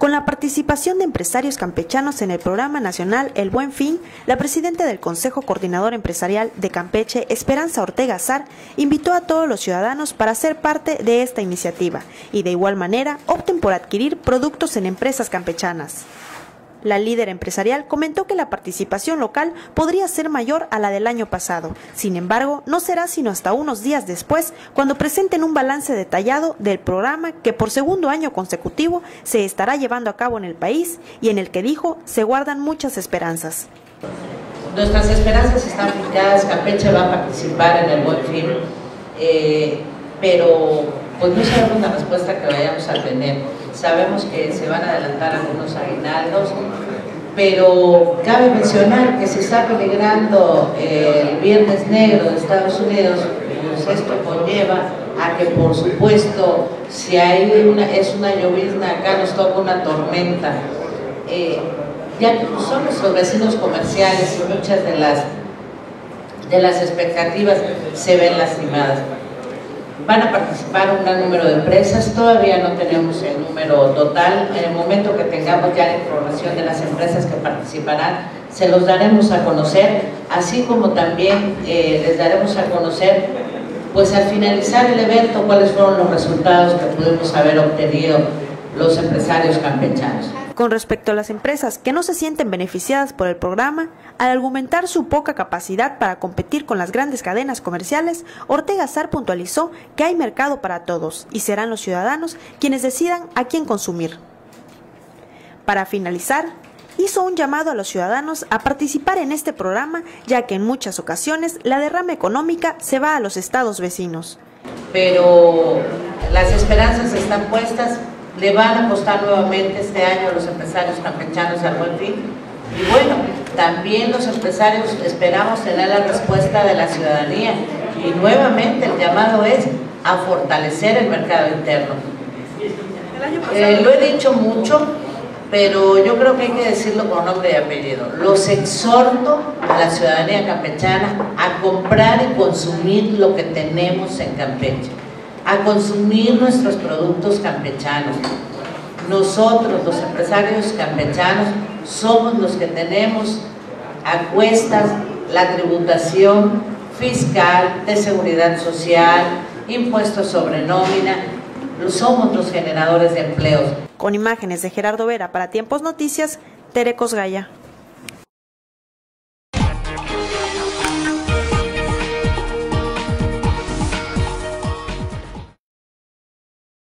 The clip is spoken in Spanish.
Con la participación de empresarios campechanos en el programa nacional El Buen Fin, la presidenta del Consejo Coordinador Empresarial de Campeche, Esperanza Ortega Azar, invitó a todos los ciudadanos para ser parte de esta iniciativa y de igual manera opten por adquirir productos en empresas campechanas. La líder empresarial comentó que la participación local podría ser mayor a la del año pasado. Sin embargo, no será sino hasta unos días después cuando presenten un balance detallado del programa que por segundo año consecutivo se estará llevando a cabo en el país y en el que dijo se guardan muchas esperanzas. Nuestras esperanzas están fijadas, Campeche va a participar en el Buen Fin, pero pues no sabemos la respuesta que vayamos a tener. Sabemos que se van a adelantar algunos aguinaldos, pero cabe mencionar que se está peligrando el Viernes Negro de Estados Unidos, pues esto conlleva a que por supuesto si es una llovizna, acá nos toca una tormenta, ya que son nuestros vecinos comerciales y muchas de las expectativas se ven lastimadas. Van a participar un gran número de empresas, todavía no tenemos el número total. En el momento que tengamos ya la información de las empresas que participarán, se los daremos a conocer, así como también les daremos a conocer, pues al finalizar el evento, cuáles fueron los resultados que pudimos haber obtenido los empresarios campechanos. Con respecto a las empresas que no se sienten beneficiadas por el programa, al argumentar su poca capacidad para competir con las grandes cadenas comerciales, Ortega Azar puntualizó que hay mercado para todos y serán los ciudadanos quienes decidan a quién consumir. Para finalizar, hizo un llamado a los ciudadanos a participar en este programa, ya que en muchas ocasiones la derrama económica se va a los estados vecinos. Pero las esperanzas están puestas. Le van a apostar nuevamente este año a los empresarios campechanos al Buen Fin. Y bueno, también los empresarios esperamos tener la respuesta de la ciudadanía. Y nuevamente el llamado es a fortalecer el mercado interno. Lo he dicho mucho, pero yo creo que hay que decirlo con nombre y apellido. Los exhorto a la ciudadanía campechana a comprar y consumir lo que tenemos en Campeche, a consumir nuestros productos campechanos. Nosotros, los empresarios campechanos, somos los que tenemos a cuestas la tributación fiscal, de seguridad social, impuestos sobre nómina, somos los generadores de empleos. Con imágenes de Gerardo Vera para Tiempos Noticias, Tere Cosgaya.